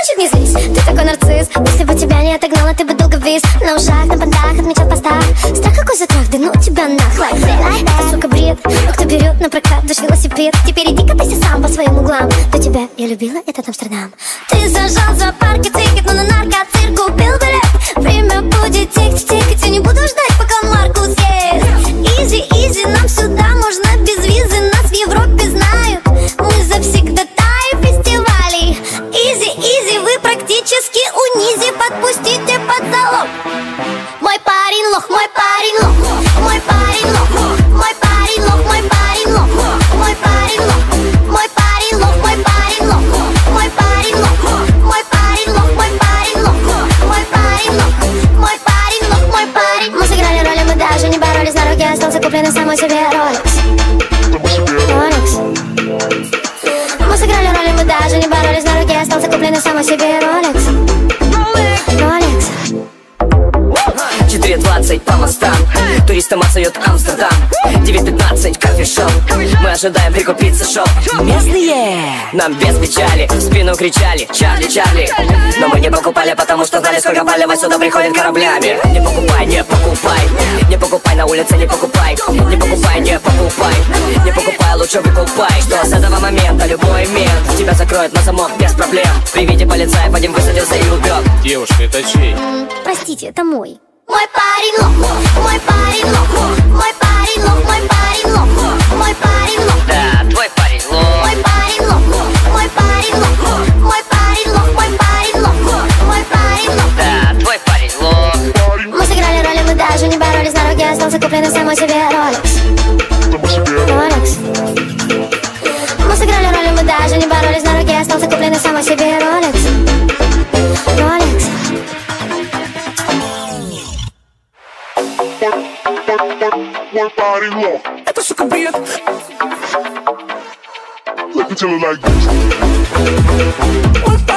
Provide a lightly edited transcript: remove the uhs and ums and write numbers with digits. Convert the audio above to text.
мальчик, не злись, ты такой нарцисс. Если бы тебя не отогнала, ты бы долго вис. На ушах, на понтах, отмечал в постах. Страх какой затрах, да ну тебя нахуй. Эта сука бред, но кто берет на прокат ваш велосипед? Теперь иди катайся сам по своим углам. До тебя я любила этот Амстердам. Ты зажал за парки тикет, но на наркоцирк купил билет. Время будет тикать, я не буду ждать, пока Маркус ест. Изи, изи, нам сюда можно без визы. Нас в Европе знают, мы завсегдатаи фестивалей. Изи, изи, вы практически унизи. Подпустите под залог. Мой парень лох, мой парень лох. Мой парень лох, мой парень лох, мой парень лох. Мой парень лох, мой парень лох, мой парень лох. Мой парень лох, мой парень лох, мой парень лох. Мой парень лох, мой парень лох, мой парень. Мы сыграли роли, мы даже не боролись. На руке остался купленный самой себе Rolex. Мы сыграли роли, мы даже не боролись. На руке остался купленный самой себе Rolex. 4:20 по мостам, туристам отстает Амстердам. 9:15 кофешоп, мы ожидаем прикупиться шоп. Местные нам без печали в спину кричали: Чарли, Чарли. Но мы не покупали, потому что знали, сколько палева сюда приходит кораблями. Не покупай, не покупай, не покупай на улице, не покупай. Не покупай, не покупай, не покупай, лучше выкупай. Что с этого момента любой мент тебя закроет на замок без проблем. При виде полицаев один высадился и убег. Девушка, это чей? Простите, это мой. Мой парень лох, мой парень лох. Мой парень лох, мой парень лох. Мой парень лох. Да, твой парень лох. Мой парень лох, мой парень лох. Мой парень лох, мой парень лох. Мой парень лох. Да, твой парень лох. Мы сыграли роли, мы даже не боролись. На руке остался купленный самой себе Rolex. Мы сыграли роли, мы даже не боролись. На руке остался купленный самой себе Rolex. Мой парень лох. Это сука бред. Let me tell her like this.